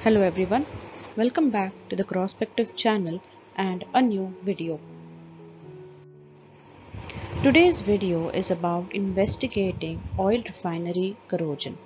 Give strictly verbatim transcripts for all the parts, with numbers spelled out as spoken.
Hello everyone, welcome back to the Crosspective channel and a new video. Today's video is about investigating oil refinery corrosion.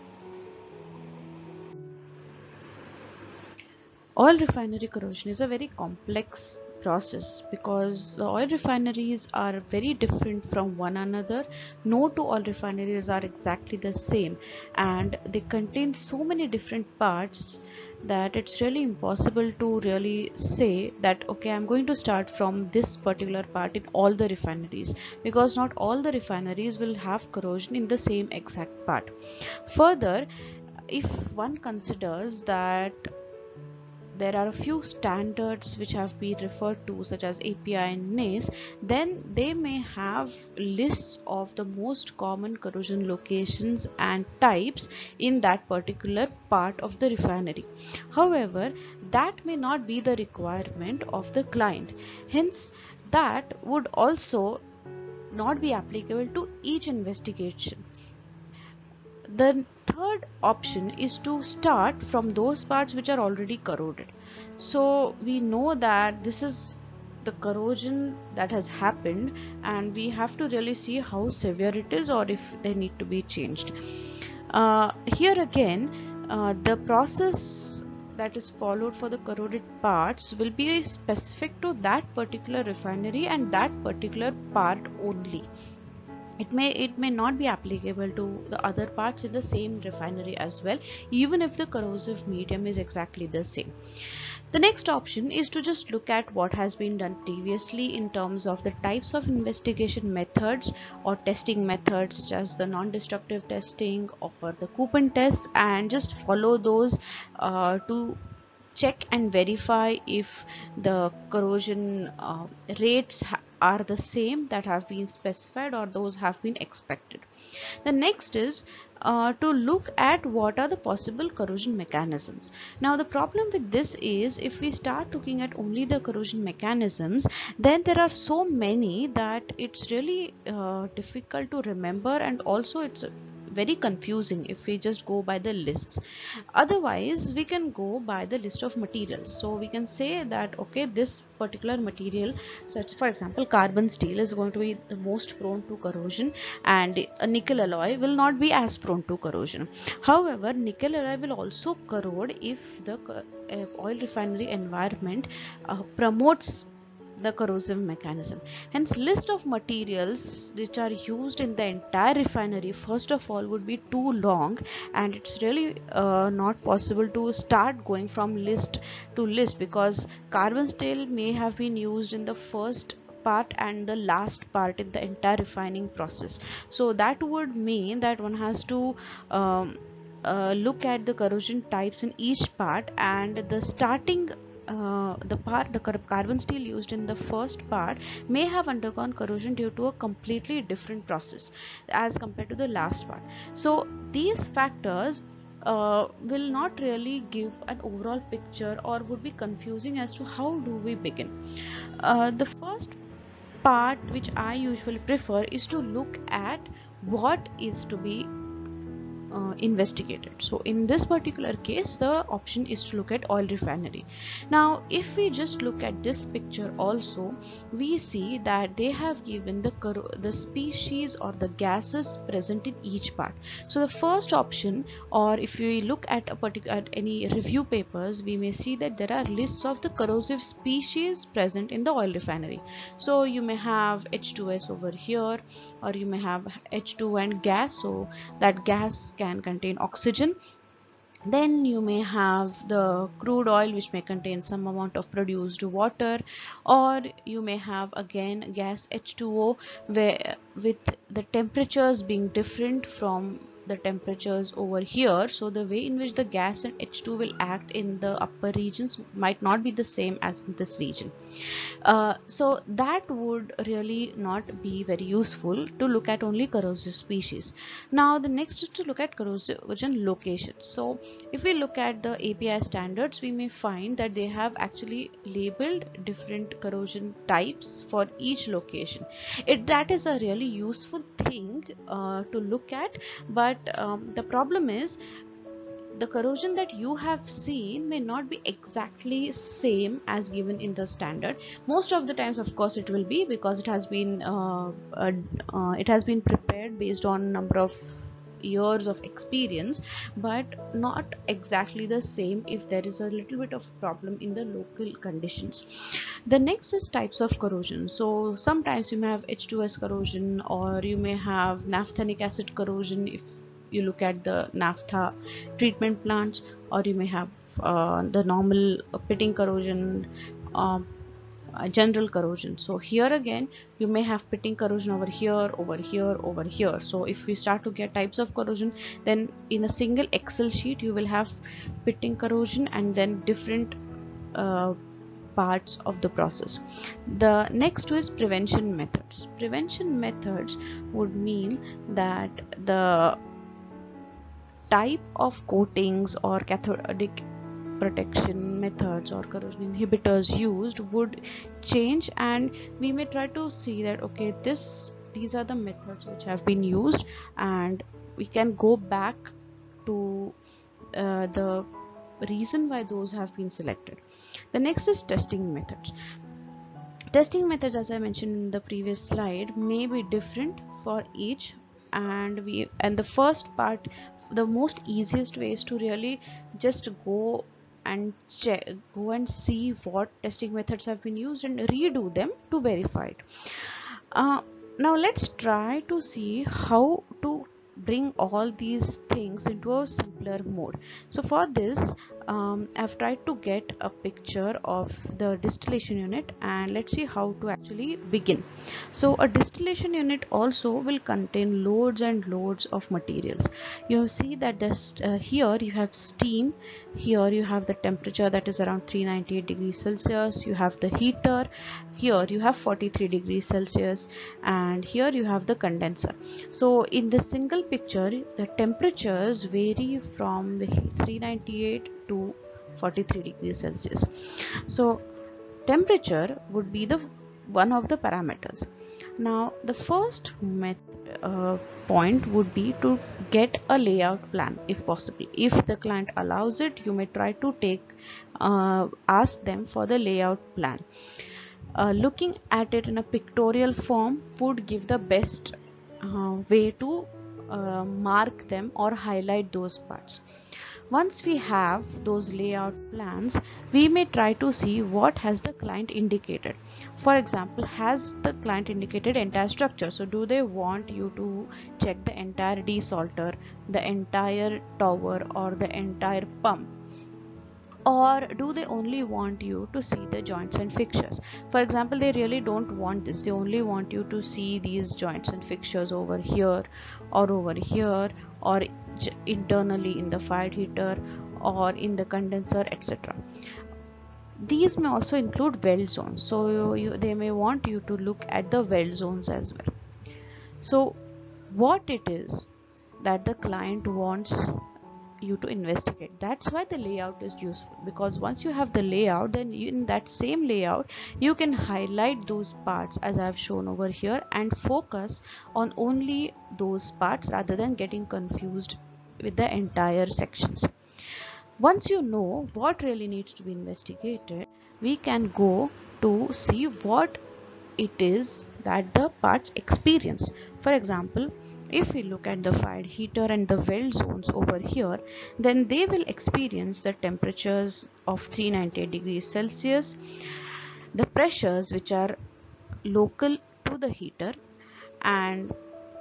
Oil refinery corrosion is a very complex process because the oil refineries are very different from one another. No two oil refineries are exactly the same, and they contain so many different parts that it's really impossible to really say that okay, I'm going to start from this particular part in all the refineries, because not all the refineries will have corrosion in the same exact part. Further, if one considers that there are a few standards which have been referred to, such as A P I and N A C E, then they may have lists of the most common corrosion locations and types in that particular part of the refinery. However, that may not be the requirement of the client. Hence, that would also not be applicable to each investigation. The third option is to start from those parts which are already corroded. So we know that this is the corrosion that has happened, and we have to really see how severe it is or if they need to be changed. Uh, here again, uh, the process that is followed for the corroded parts will be specific to that particular refinery and that particular part only. It may it may not be applicable to the other parts in the same refinery as well, even if the corrosive medium is exactly the same. The next option is to just look at what has been done previously in terms of the types of investigation methods or testing methods, such as the non-destructive testing or the Köppen tests, and just follow those uh, to check and verify if the corrosion uh, rates are the same that have been specified or those have been expected. The next is uh, to look at what are the possible corrosion mechanisms. Now the problem with this is, if we start looking at only the corrosion mechanisms, then there are so many that it's really uh, difficult to remember, and also it's very confusing if we just go by the lists. Otherwise, we can go by the list of materials. So we can say that okay, this particular material, such for example carbon steel, is going to be the most prone to corrosion, and a nickel alloy will not be as prone to corrosion. However, nickel alloy will also corrode if the uh, oil refinery environment uh, promotes the corrosive mechanism. Hence, list of materials which are used in the entire refinery first of all would be too long, and it's really uh, not possible to start going from list to list, because carbon steel may have been used in the first part and the last part in the entire refining process. So that would mean that one has to um, uh, look at the corrosion types in each part, and the starting uh, the part the carbon steel used in the first part may have undergone corrosion due to a completely different process as compared to the last part. So these factors uh, will not really give an overall picture, or would be confusing as to how do we begin. Uh, the first part which I usually prefer is to look at what is to be Uh, investigated. So in this particular case, the option is to look at oil refinery. Now if we just look at this picture also, we see that they have given the the species or the gases present in each part. So the first option, or if we look at a particular at any review papers, we may see that there are lists of the corrosive species present in the oil refinery. So you may have H two S over here, or you may have H two and gas, so that gas can contain oxygen. Then you may have the crude oil, which may contain some amount of produced water, or you may have again gas H two O, where with the temperatures being different from the temperatures over here. So the way in which the gas and H two will act in the upper regions might not be the same as in this region. Uh, so that would really not be very useful to look at only corrosive species. Now the next is to look at corrosion locations. So if we look at the A P I standards, we may find that they have actually labeled different corrosion types for each location. It that is a really useful thing uh, to look at, but um, the problem is the corrosion that you have seen may not be exactly same as given in the standard. Most of the times, of course, it will be, because it has been uh, uh, uh, it has been prepared based on number of years of experience, but not exactly the same if there is a little bit of problem in the local conditions. The next is types of corrosion. So sometimes you may have H two S corrosion, or you may have naphthenic acid corrosion if you look at the naphtha treatment plants, or you may have uh, the normal uh, pitting corrosion, uh, uh, general corrosion. So here again you may have pitting corrosion over here, over here, over here. So if we start to get types of corrosion, then in a single Excel sheet you will have pitting corrosion and then different uh, parts of the process. The next is prevention methods. Prevention methods would mean that the type of coatings or cathodic protection methods or corrosion inhibitors used would change, and we may try to see that okay, this these are the methods which have been used, and we can go back to uh, the reason why those have been selected. The next is testing methods. Testing methods, as I mentioned in the previous slide, may be different for each, and we and the first part, the most easiest way is to really just go and check, go and see what testing methods have been used and redo them to verify it. Uh, now let's try to see how to bring all these things into a simpler mode. So for this um, I've tried to get a picture of the distillation unit, and let's see how to actually begin. So a distillation unit also will contain loads and loads of materials. You see that this uh, here you have steam, here you have the temperature that is around three hundred ninety-eight degrees Celsius, you have the heater, here you have forty-three degrees Celsius, and here you have the condenser. So in the single picture the temperatures vary from the three hundred ninety-eight to forty-three degrees Celsius. So temperature would be the one of the parameters. Now the first method, uh, point would be to get a layout plan if possible. If the client allows it, you may try to take uh, ask them for the layout plan. Uh, looking at it in a pictorial form would give the best uh, way to uh, mark them or highlight those parts. Once we have those layout plans, we may try to see what has the client indicated. For example, has the client indicated entire structure? So do they want you to check the entire desalter, the entire tower, or the entire pump? Or do they only want you to see the joints and fixtures? For example, they really don't want this. They only want you to see these joints and fixtures over here or over here, or internally in the fired heater or in the condenser, et cetera. These may also include weld zones. So you, you, they may want you to look at the weld zones as well. So what it is that the client wants you to investigate, that's why the layout is useful, because once you have the layout, then you, in that same layout you can highlight those parts as I have shown over here and focus on only those parts rather than getting confused with the entire sections. Once you know what really needs to be investigated, we can go to see what it is that the parts experience. For example, if we look at the fired heater and the weld zones over here, then they will experience the temperatures of three hundred ninety-eight degrees Celsius, the pressures which are local to the heater, and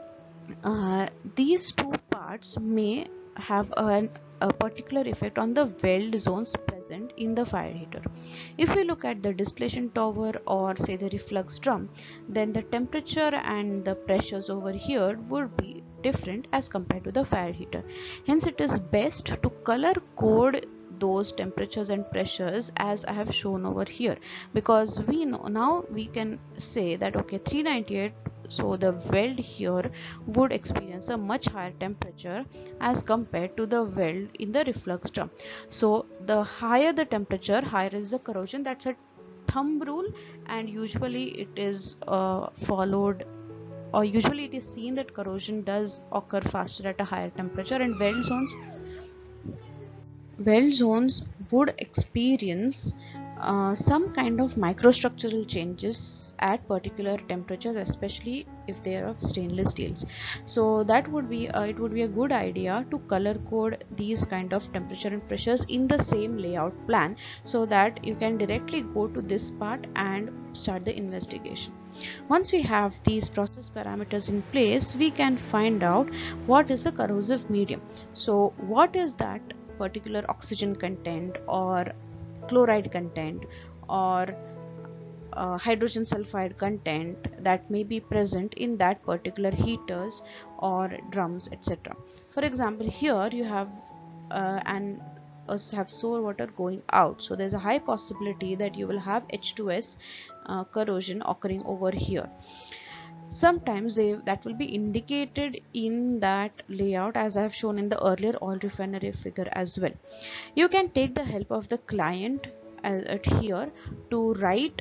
uh, these two parts may have an, a particular effect on the weld zones present in the fire heater. If we look at the distillation tower or say the reflux drum, then the temperature and the pressures over here would be different as compared to the fire heater. Hence it is best to color code those temperatures and pressures as I have shown over here, because we know now we can say that okay, three hundred ninety-eight, so the weld here would experience a much higher temperature as compared to the weld in the reflux drum. So the higher the temperature, higher is the corrosion. That's a thumb rule, and usually it is uh, followed, or usually it is seen that corrosion does occur faster at a higher temperature, and weld zones weld zones would experience uh, some kind of microstructural changes at particular temperatures, especially if they are of stainless steels. So that would be uh, it would be a good idea to color code these kind of temperature and pressures in the same layout plan, so that you can directly go to this part and start the investigation. Once we have these process parameters in place, we can find out what is the corrosive medium. So what is that particular oxygen content or chloride content or uh, hydrogen sulfide content that may be present in that particular heaters or drums, etc. For example, here you have uh, an uh, have sour water going out, so there's a high possibility that you will have H two S uh, corrosion occurring over here. Sometimes they that will be indicated in that layout, as I have shown in the earlier oil refinery figure as well. You can take the help of the client uh, at here to write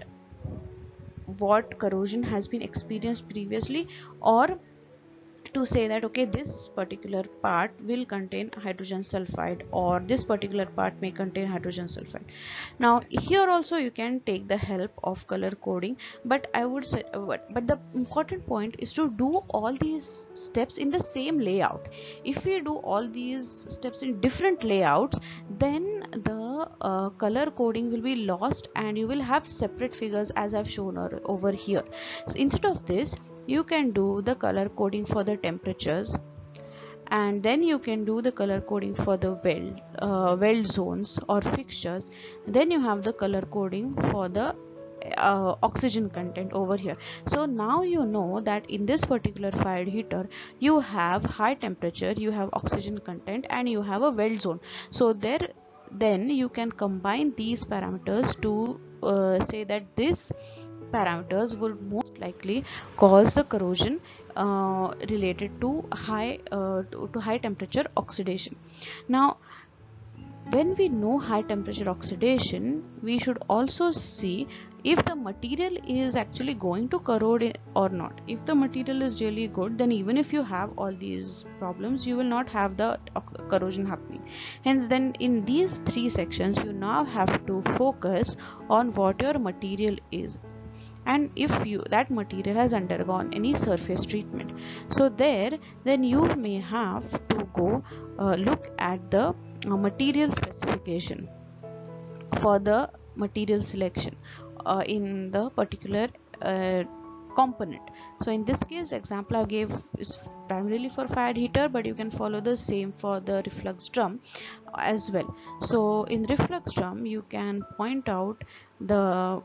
what corrosion has been experienced previously, or to say that okay, this particular part will contain hydrogen sulfide, or this particular part may contain hydrogen sulfide. Now here also you can take the help of color coding, but I would say but, but the important point is to do all these steps in the same layout. If we do all these steps in different layouts, then the uh, color coding will be lost and you will have separate figures as I've shown over here. So instead of this, you can do the color coding for the temperatures, and then you can do the color coding for the weld uh, weld zones or fixtures. Then you have the color coding for the uh, oxygen content over here. So now you know that in this particular fired heater you have high temperature, you have oxygen content, and you have a weld zone. So there then you can combine these parameters to uh, say that this parameters would most likely cause the corrosion uh, related to high uh, to, to high temperature oxidation. Now when we know high temperature oxidation, we should also see if the material is actually going to corrode or not. If the material is really good, then even if you have all these problems, you will not have the corrosion happening. Hence, then in these three sections, you now have to focus on what your material is, and if you that material has undergone any surface treatment. So there then you may have to go uh, look at the uh, material specification for the material selection uh, in the particular uh, component. So in this case, the example I gave is primarily for fired heater, but you can follow the same for the reflux drum as well. So in reflux drum, you can point out the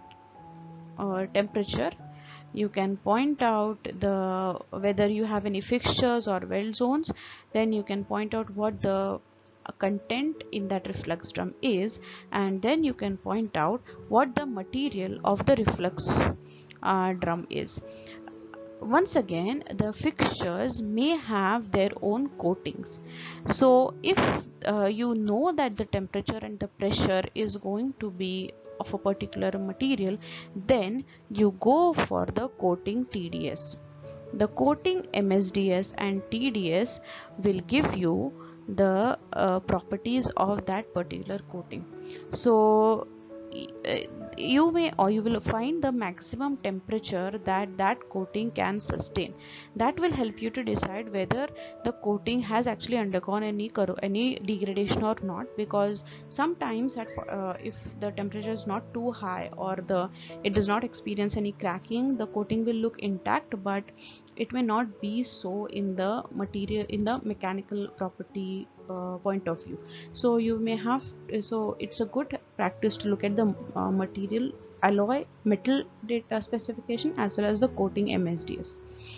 uh, temperature, you can point out the whether you have any fixtures or weld zones, then you can point out what the content in that reflux drum is, and then you can point out what the material of the reflux uh, drum is. Once again, the fixtures may have their own coatings. So if uh, you know that the temperature and the pressure is going to be of a particular material, then you go for the coating T D S. The coating M S D S and T D S will give you the uh, properties of that particular coating. So you may or you will find the maximum temperature that that coating can sustain. That will help you to decide whether the coating has actually undergone any any degradation or not, because sometimes that uh, if the temperature is not too high or the it does not experience any cracking, the coating will look intact, but it may not be so in the material in the mechanical property uh, point of view. So you may have so it's a good practice to look at the uh, material alloy metal data specification as well as the coating M S D S.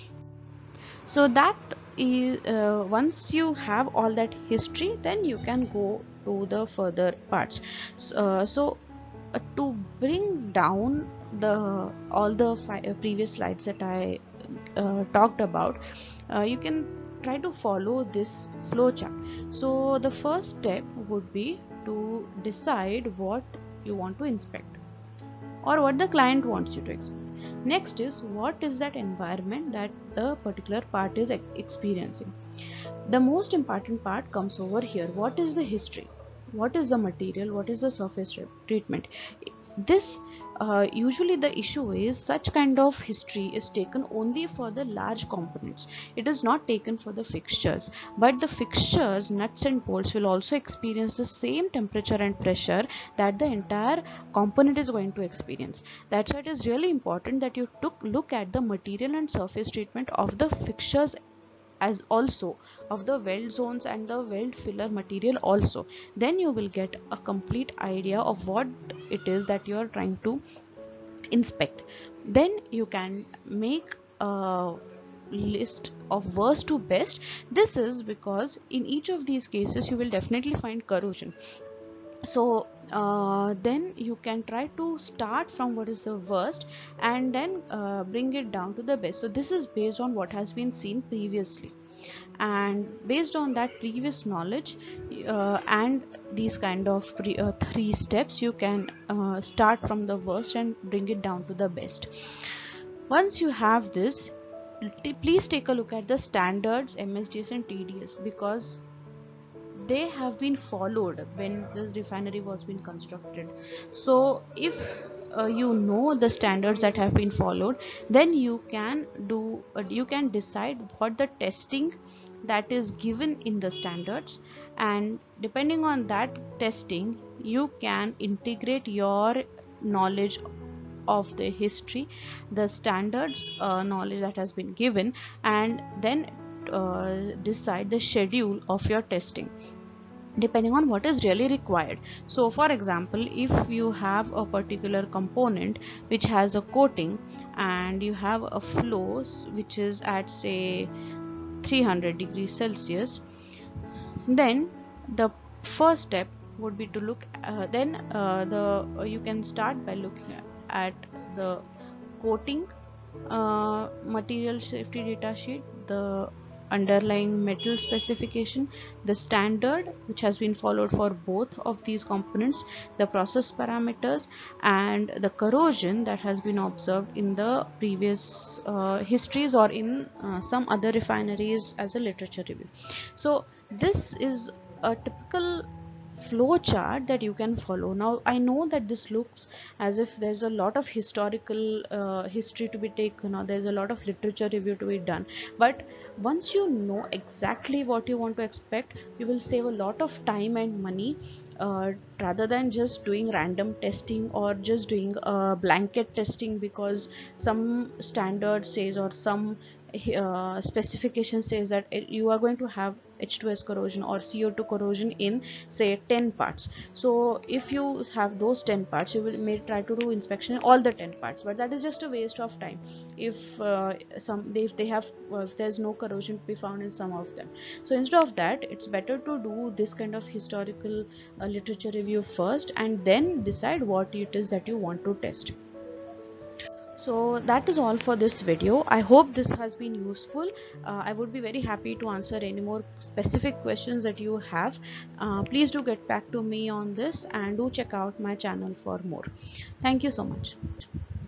So that is uh, once you have all that history, then you can go to the further parts. So, uh, so uh, to bring down the all the uh, previous slides that I uh, talked about, uh, you can try to follow this flow chart. So the first step would be to decide what you want to inspect or what the client wants you to inspect. Next is what is that environment that the particular part is experiencing. The most important part comes over here. What is the history? what is the material, what is the surface treatment. This uh, usually the issue is such kind of history is taken only for the large components. It is not taken for the fixtures, but the fixtures, nuts and bolts, will also experience the same temperature and pressure that the entire component is going to experience. That's why it is really important that you took look at the material and surface treatment of the fixtures, as also of the weld zones and the weld filler material also. Then you will get a complete idea of what it is that you are trying to inspect. Then you can make a list of worst to best. This is because in each of these cases you will definitely find corrosion. So uh, then you can try to start from what is the worst and then uh, bring it down to the best. So this is based on what has been seen previously, and based on that previous knowledge uh, and these kind of pre, uh, three steps, you can uh, start from the worst and bring it down to the best. Once you have this, please take a look at the standards M S D S and T D S, because they have been followed when this refinery was being constructed. So if uh, you know the standards that have been followed, then you can do uh, you can decide what the testing that is given in the standards, and depending on that testing you can integrate your knowledge of the history, the standards uh, knowledge that has been given, and then uh, decide the schedule of your testing depending on what is really required. So for example, if you have a particular component which has a coating and you have a flow which is at say three hundred degrees Celsius, then the first step would be to look uh, then uh, the uh, you can start by looking at the coating uh, material safety data sheet, the underlying metal specification, the standard which has been followed for both of these components, the process parameters, and the corrosion that has been observed in the previous uh, histories or in uh, some other refineries as a literature review. So this is a typical flow chart that you can follow. Now I know that this looks as if there's a lot of historical uh, history to be taken, or there's a lot of literature review to be done, but once you know exactly what you want to expect, you will save a lot of time and money uh, rather than just doing random testing or just doing uh, blanket testing because some standard says or some uh, specification says that it, you are going to have H two S corrosion or C O two corrosion in say ten parts. So if you have those ten parts, you will may try to do inspection in all the ten parts, but that is just a waste of time if uh, some if they have uh, if there's no corrosion to be found in some of them. So instead of that, it's better to do this kind of historical uh, literature review first and then decide what it is that you want to test. So that is all for this video. I hope this has been useful. uh, I would be very happy to answer any more specific questions that you have. Uh, please do get back to me on this and do check out my channel for more. Thank you so much.